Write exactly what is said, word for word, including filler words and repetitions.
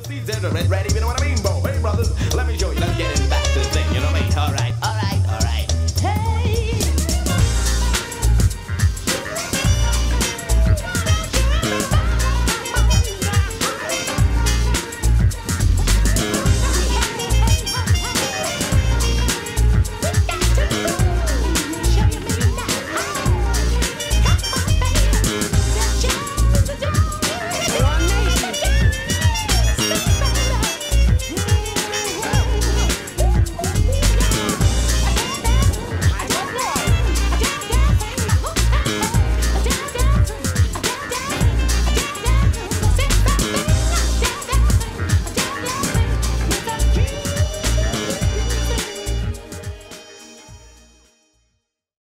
these gentlemen ready, you know what I mean, boy? Hey, brothers, let me show you. Let's get in back to the thing, you know what I mean? All right.